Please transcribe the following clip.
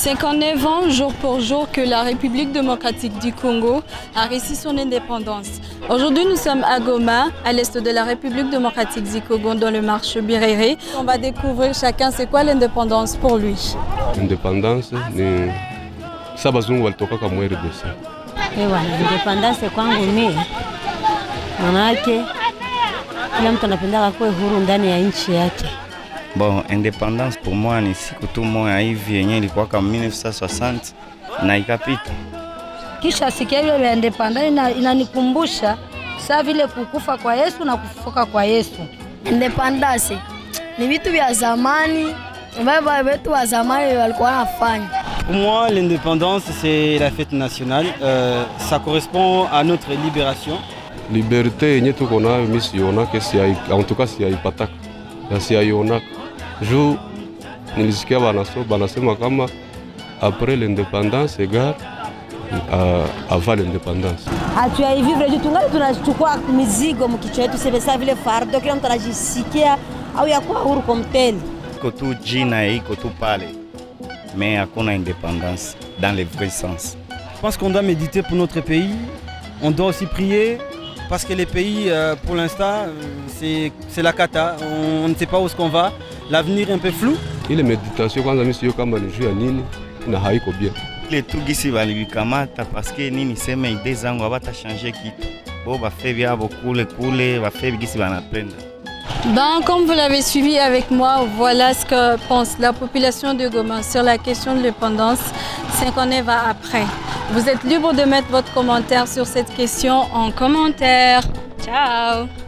59 ans, jour pour jour, que la République démocratique du Congo a réussi son indépendance. Aujourd'hui, nous sommes à Goma, à l'est de la République démocratique du Congo, dans le marché Birere. On va découvrir chacun c'est quoi l'indépendance pour lui. L'indépendance, ça bazungu walitoka kama RDC. Independence kwangu mimi manake kila mtu anapenda kuwa huru ndani ya nchi yake. Bon, indépendance pour moi ni siku tu moja hivi yenyewe ilikuwa kama 1960 na ikapita. Kisha sikia ile independence inanikumbusha saa vile kukufa kwa Yesu na kufufuka kwa Yesu. Independence ni vitu vya zamani, baba wetu wa zamani walikuwa wanafanya. Pour moi, l'indépendance, c'est la fête nationale. Ça correspond à notre libération. Liberté yenye tuko nayo mimi siona kesi en tout cas siyaipataka. Na siyaionaka. Juu nilisikia banasema kama après l'indépendance égale avant l'indépendance. Hatuyaivivre juu tungali tunachukua mizigo mkichwa yetu sasa vile fardo kila mtu anajisikia au yakuwa huru kwa mteli. Iko tu jina iko tu pale. Mais hakuna indépendance dans le vrai sens. Je pense qu'on doit méditer pour notre pays. On doit aussi prier parce que les pays, pour l'instant, c'est la cata. On ne sait pas où est-ce qu'on va. L'avenir est un peu flou. Ile méditation kwanza mimi sio kama ni juu ya nini na haiko bien. Ile tu gisi balibikamata parce que nini sema idée zangu hawata changer kitu. Bo bafe byabo kule bafe gisi banapenda. Ben, comme vous l'avez suivi avec moi, voilà ce que pense la population de Goma sur la question de l'indépendance 59 ans après. Vous êtes libre de mettre votre commentaire sur cette question en commentaire. Ciao!